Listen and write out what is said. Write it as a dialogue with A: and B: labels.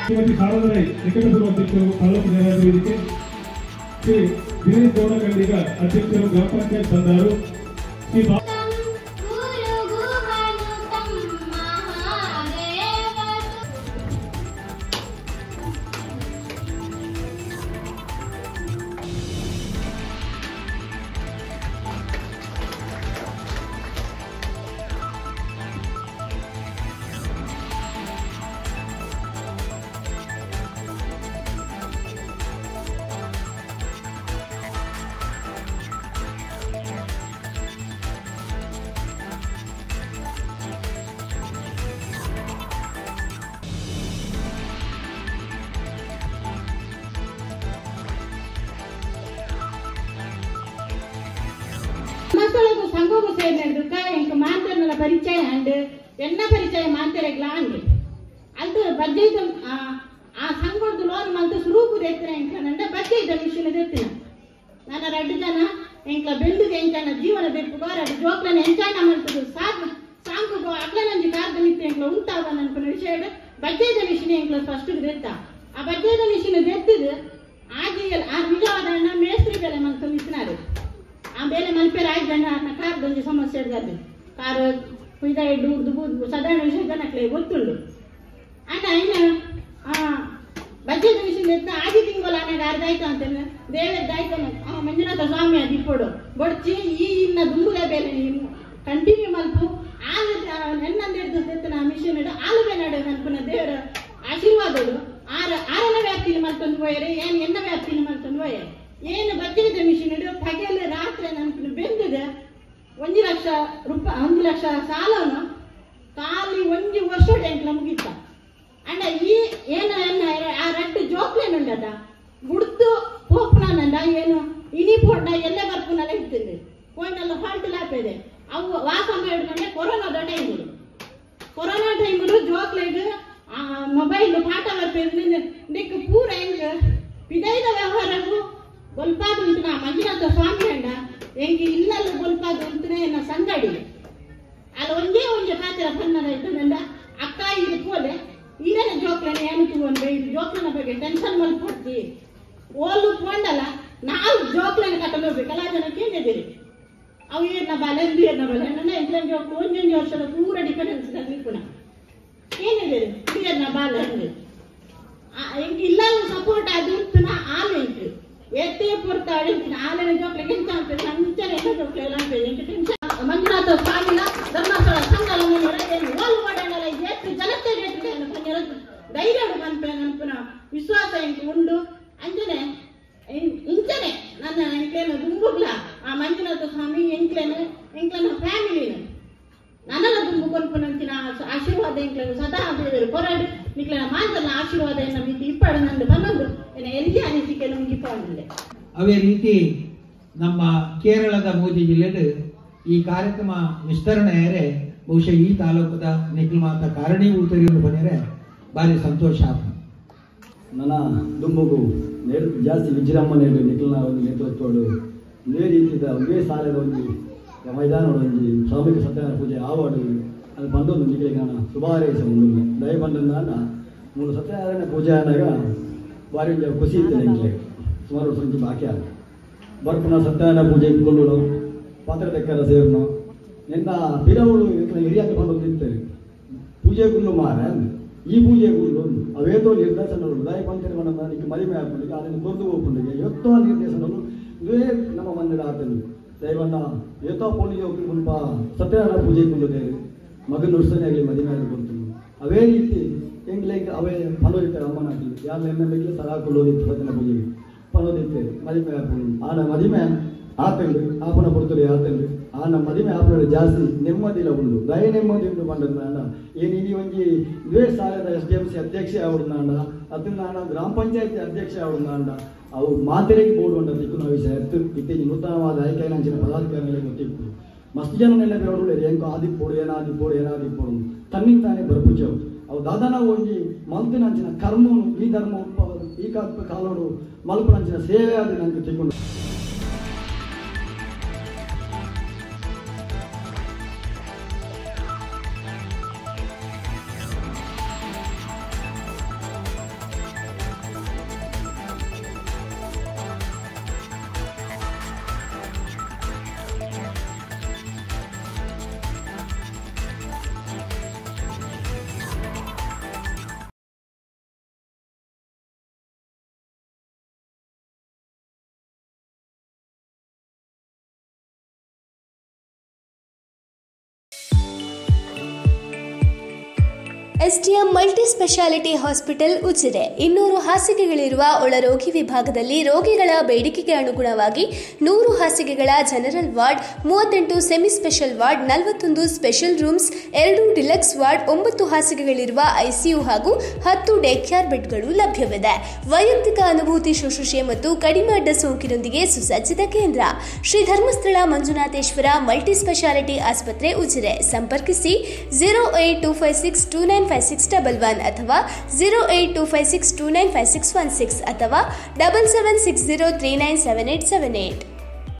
A: ಶ್ರೀಮತಿ ಸಾರದರಾಯ್ ನಿಕಟಪೂರ್ವ ಅಧ್ಯಕ್ಷರು ತಾಲೂಕು ನ್ಯಾಯಾಲಯ ವೇದಿಕೆ, ಶ್ರೀ ದಿನೇಶ್ ಗೌಡ ಕಂಡಿಗ ಅಧ್ಯಕ್ಷರು ಗ್ರಾಮ ಪಂಚಾಯತ್ ಬಂದಾರು, ಶ್ರೀ
B: ಸಂಘವು ಸೇರಿನಂದುಕ ಎಂಕ ಮಾಂತರ್ನಲ ಪರಿಚಯ ಅಂಡ್ ಎನ್ನ ಪರಿಚಯ ಮಾಂತರೆಗ್ಲ ಅಂಡ್ ಅದು ಬಜ್ಜೆದ ಆ ಸಂಘದ ಲೋನ್ ಮಂತ ಸ್ವರೂಪ ಎತ್ತಿನ ಎಂಕನಂಡ ಬಜ್ಜೆದ ವಿಷಯದ ಎತ್ತಿನ ನನ್ನ 2 ಜನ ಎಂಕ ಬೆಂದುಗೆ ಎಂಕನ ಜೀವನ ಬೆಪ್ಪುಗ 2 ಜೋಕ್ಲನ ಎಂಚಾಯನ ಮಂತದು ಸಾಂಗುಗೋ ಅಗ್ಲನಂಜಿ ಕಾರ್ದಮಿತ್ತು ಎಂಕ್ಲ ಉಂಟಾವನ ಅನ್ಪನ ವಿಷಯ ಬಜ್ಜೆದ ವಿಷಯ ಎಂಕ್ಲ ಫಸ್ಟ್ ದೆತ್ತ ಆ ಬಜ್ಜೆದ ವಿಷಯ ದೆತ್ತಿದ ಆಜಿಯಲ್ ಆ ನಿಜವಾದ ಮೇಸ್ತ್ರಿ ಬೆಲೆ ಮಂತ ನಿಂತಿನಾರು ಆ ಬೇಲೆ ಮಲ್ಪೇರ 5 ಜನ ಕಾರ್ದೊಂದು ಸಮಸ್ಯೆ ಇರ್ತದೆ ಕಾರು ಕುಯ್ದ ಇಡ್ಡು ಉರ್ದು ಸಾಧಾರಣ ವಿಷಯ ಜನಕ್ಕೆ ಗೊತ್ತುಂಡು ಆಗ ಇನ್ನು ಬಜ್ಜೆದ ವಿಷಯ ಆದಿ ತಿಂಗಳು ಆನೆಗೆ ಅರ್ಧಾಯ್ತು ಅಂತೇನೆ ದೇವರದಾಯ್ತು ಮಂಜುನಾಥ ಸ್ವಾಮಿ ಅದು ಇಪ್ಪಡು ಬಡ್ಚಿ ಈ ಇನ್ನ ದುಂಬುಗ ಬೇಲೆ ಕಂಟಿನ್ಯೂ ಮಲ್ಪು ಆಲು ನೆನ್ನಂದಿಡ್ದು ನಾ ಮಿಷನ್ ಇಡು ಆಲುಬೆ ನಡು ಅನ್ಪುನ ದೇವರ ಆಶೀರ್ವಾದಗಳು ಆರನ ವ್ಯಾಪ್ತಿಲಿ ಮಲ್ತೊಂದು ಹೋಯರೆ ಏನು ಎನ್ನ ವ್ಯಾಪ್ತಿಲಿ ಮಲ್ತೊಂದು ಹೋಯರೆ ಏನು ಬಜ್ಜೆದ ಮಿಷನ್ ಇಡು ಪಗೆಲು ರಾತ್ರಿ ನನ್ಪು ಬೆಂದಿದೆ 1 ಲಕ್ಷ ರೂಪಾಯಿ 1 ಲಕ್ಷ ಸಾಲನು ಖಾಲಿ 1 ವರ್ಷ ಎಂಕ್ಲ ಮುಗಿತ ಅಂಡ ಈ ಏನು ಆ 2 ಜೋಕ್ಲೇನುಂಡದ ಗುಡ್ತು ಪೋಪ್ನಂಡ ಏನು ಇನಿ ಪೋಂಡ ಎಲ್ಲೇ ಬರ್ಪುನಲ್ಲ ಇರ್ತಿದ್ದೆ ಪೋಂಡೆಲ್ಲ ಫಾಲ್ಟ್ ಲಾಪೇದೆ ಅವು ವಾಸಂಬ ಹಿಡ್ಕೊಂಡೆ ಕೊರೋನಾ ಟೈಮು ಜೋಕ್ಲೇದು ಮೊಬೈಲ್ ಪಾಠ ಬರ್ಪೇದು ನಿಕ್ಕ ಪೂರ ಹೆಂಗೆ ಪಿದೈದ ವ್ಯವಹಾರವು ಗೊಲ್ಪಾದು ಉಂಟು ನಾ ಮಂಜುನಾಥ ಸ್ವಾಮಿ ಅಂಡ ಎಂಗೆ ಇಲ್ಲಲ್ಲ ಗೊಲ್ಪಾದು ಉಂಟುನೆ ಎನ್ನ ಸಂಗಡಿ ಅಲ್ಲಿ ಒಂದೇ ಪಾತ್ರ ಬನ್ನದ ಇದ್ದದಂಡ ಅಕ್ಕ ಇದು ಪೋಲೆ ಈರನ ಜೋಕ್ಲನ ಏನು ತಗೊಂಡ್ರೆ ಇದು ಜೋಕ್ಲನ ಬಗ್ಗೆ ಟೆನ್ಷನ್ ಮಲ್ಪಡ್ತಿ ಓಲು ಪೋಂಡಲ್ಲ ನಾವು ಜೋಕ್ಲನ ಕಟ್ಟಲು ಹೋಗ್ಬೇಕಲ್ಲ ಜನ ಕೇಳಿದಿರಿ ಅವು ಏನ ಬಾಲೆ ಏನ ಬಾಲೆ ನನ್ನ ಎಂಟ್ಲ ಜೋಕ್ಲು 1 ವರ್ಷದ ಪೂರ ಡಿಪೆಂಡೆನ್ಸ್ ತಗ್ಲಿಕ್ಕುನ ಏನಿದಿರಿ ಏನ ಬಾಲ ಅಂದ್ರೆ ಎಂಗೆ ಇಲ್ಲಲ್ಲ ಸಪೋರ್ಟ್ ಅದು ಉಂಟುನ ಆಲು ಎಂಟು ಎತ್ತೇ ಪುರ್ತಾಡಿ ಆಲಿನ ಜೋಕ್ಲೆ ಗಿಂತ ಆಗ್ತದೆ ಅಂಚನೆ ಎಲ್ಲ ಜೋಕ್ಲೆ ಎಲ್ಲ ಆಗ್ತದೆ ಎಂಟು ಟೆನ್ಷನ್ ಮಂಜುನಾಥ ಸ್ವಾಮಿನ ಧರ್ಮಸ್ಥಳ ಸಂಘಲ ಓಲು ಮಾಡಲ್ಲ ಎಷ್ಟು ಜನತೆ ಧೈರ್ಯ ಅನ್ಪನ ವಿಶ್ವಾಸ ಎಂಟು ಉಂಡು ಅಂಜನೆ ಇಂಚನೆ ನನ್ನ ಎಂಕ್ಲೇನು ದುಂಬುಗ್ಲ ಆ ಮಂಜುನಾಥ ಸ್ವಾಮಿ ಎಂಕ್ಲನ ಫ್ಯಾಮಿಲಿನ ನನ್ನನ ದುಂಬು ಕೊಲ್ಪನಂಚಿನ ಆಶೀರ್ವಾದ ಎಂಕ್ಲನು ಸದಾ ದೇವರು ಕೊರಡು ನಿಕ್ಲನ ಮಾತಲ್ಲ ಆಶೀರ್ವಾದ ಎನ್ನ ಮಿತಿ ಇಪ್ಪಡ ನಂದು ಬನ್ನೊಂದು ಎನ್ನ ಎಲ್ಲಿ ಅನಿಸಿಕೆ ನಮ್ಗೆ ಇಪ್ಪಂಡೆ
C: ಅವೇ ರೀತಿ ನಮ್ಮ ಕೇರಳದ ಮೂಜಿ ಜಿಲ್ಲೆದ ಈ ಕಾರ್ಯಕ್ರಮ ವಿಸ್ತರಣೆಯರೆ ಬಹುಶಃ ಈ ತಾಲೂಕದ ನಿಖಿಲ್ ಮಾತ ಕಾರಣೀಭೂತರು ಬಂದರೆ ಭಾರಿ ಸಂತೋಷ
D: ನನ್ನ ದುಂಬುಗು ಜಾಸ್ತಿ ವಿಜೃಂಭಣೆ ನಿಖಿಲ್ನ ಒಂದು ನೇತೃತ್ವಗಳು ಇದೇ ರೀತಿಯ ಒಂದೇ ಸಾಲದ ಒಂದು ಮೈದಾನ ಒಂದು ಸಾಮೂಹಿಕ ಸತ್ಯನಾರಾಯಣ ಪೂಜೆ ಆವಾಡು ಅದು ಬಂದೊಂದು ನಿಖಿಲಿಗೆ ನಾನು ಶುಭಾರೈಸ ಒಂದು ದಯ ಬಂದ 3 ಸತ್ಯನಾರಾಯಣ ಪೂಜೆ ಆದಾಗ ಭಾರಿ ಖುಷಿ ಇರ್ತದೆ ನಿಖಿಲೆ ಸುಮಾರು ಸಂಖ್ಯೆ ಬಾಕಿ ಆಗ ಬರ್ಪುನ ಸತ್ಯನಾರಾಯಣ ಪೂಜೆ ಇಟ್ಕೊಳ್ಳೋಣ ಪಾತ್ರ ತೆಕ್ಕರ ಸೇರ್ನೋ ನಿನ್ನ ಬಿರವಳು ಹಿರಿಯಾಕ ಬಂದು ನಿಂತೇವೆ ಪೂಜೆಗುಳ್ಳು ಮಾರ ಈ ಪೂಜೆಗುಳ್ಳು ಅವೇತೋ ನಿರ್ದೇಶನಗಳು ದಯ ಪಂಚರಿ ಮನ ನಿಕ್ಕೆ ಮದುವೆ ಹಾಕೊಂಡಿಗೆ ಅದನ್ನು ಕೊರ್ದು ಹೋಗ್ಕೊಂಡಿಗೆ ಎತ್ತೋ ನಿರ್ದೇಶನಗಳು ಇವೇ ನಮ್ಮ ಮಂದಿರ ಆತನು ದೈವನ್ನ ಏತೋ ಪೋಲಿಗೆ ಹೋಗಿ ಮುಲ್ಪ ಸತ್ಯನಾರಾಯಣ ಪೂಜೆ ಕೊಂಡದೆ ಮಗನ ನುಡ್ಸನೆ ಆಗಲಿ ಮದುವೆ ಆಗಲಿ ಕೊಡ್ತೀನಿ ಅವೇ ರೀತಿ ಹೆಂಗ್ಲೆ ಅವೇ ಫಲೋದಿರ್ತಾರೆ ಅಮ್ಮನ ಹಾಕಲಿ ಯಾರು ಎಣ್ಣೆಗೆ ಸಲ ಕೊಳ್ಳೋದಿತ್ತು ಸತ್ಯನ ಪೂಜೆಗೆ ಫಲೋದಿರ್ತಾರೆ ಮದುವೆ ಹಾಕೊಂಡು ಆನ ಮದುವೆ ಆತಂಡು ಆಪನ ಕೊಡ್ತಾರೆ ಆತಂಡು ಆನ ಮದುವೆ ಆಪನ ಜಾಸ್ತಿ ನೆಮ್ಮದಿಲ್ಲ ಉಂಡು ದಯ ನೆಮ್ಮದಿ ಉಂಟು ಬಂದದ್ನಾಂಡ ಏನು ಇಡೀ ಒಂಜಿ ಇವೇ ಸಾಲದ SDMC ಅಧ್ಯಕ್ಷ ಆವಡ್ನಾಂಡ ಅದನ್ನ ನಾನು ಗ್ರಾಮ ಪಂಚಾಯತಿ ಅಧ್ಯಕ್ಷ ಆವಡ್ನಾಂಡ ಅವು ಮಾತೆರೆಗೆ ಬೋರ್ಡ್ ಉಂಟ ತಿಕ್ಕುನ ವಿಷಯ ಎತ್ತು ಇತ್ತೀಚೆ ನೂತನವಾದ ಆಯ್ಕೆಯಂಚಿನ ಪದಾಧಿಕಾರಿಗಳಿಗೆ ಗೊತ್ತಿತ್ತು ಮಸ್ತ್ ಜನನೆಲ್ಲ ಬೇಡ ಎಂಕೋ ಆದಿಪ್ಪೋಡು ಏನಾದಿಪ್ಪೋಡು ತನ್ನಿಂತಾನೆ ಬರ್ಪುಚ್ಚವು ಅವು ದಾದಾನ ಒಂಜಿ ಮಲ್ಪಿನಂಚಿನ ಕರ್ಮನು ಈ ಧರ್ಮ ಈ ಕಾಲೋಡು ಮಲ್ಪನಂಚಿನ ಸೇವೆ ಅದು ನನಗೆ ತಿಳ್ಕೊಂಡು
E: SDM multi speciality hospital Ujire 200 ಹಾಸಿಗೆಗಳಿರುವ ಒಳರೋಗಿ ವಿಭಾಗದಲ್ಲಿ ರೋಗಿಗಳ ಬೇಡಿಕೆಗೆ ಅನುಗುಣವಾಗಿ 100 ಹಾಸಿಗೆಗಳ general ward, 38 semi special ward, 41 special rooms, 2 deluxe ward, 9 ಹಾಸಿಗೆಗಳಿರುವ ಐಸಿಯು ಹಾಗೂ 10 ಡೇ ಕೇರ್ ಬೆಡ್ಗಳು ಲಭ್ಯವಿದೆ. ವೈಯಕ್ತಿಕ ಅನುಭೂತಿ ಶುಶ್ರೂಷೆ ಮತ್ತು ಕಡಿಮೆ ಅಡ್ಡ ಸೋಂಕಿನೊಂದಿಗೆ ಸುಸಜ್ಜಿತ ಕೇಂದ್ರ. ಶ್ರೀ ಧರ್ಮಸ್ಥಳ ಮಂಜುನಾಥೇಶ್ವರ ಮಲ್ಟಿ ಸ್ಪೆಷಾಲಿಟಿ ಆಸ್ಪತ್ರೆ ಉಜಿರೆ. ಸಂಪರ್ಕಿಸಿ 08256295611 ಅಥವಾ 08256295616 ಅಥವಾ 7760397878.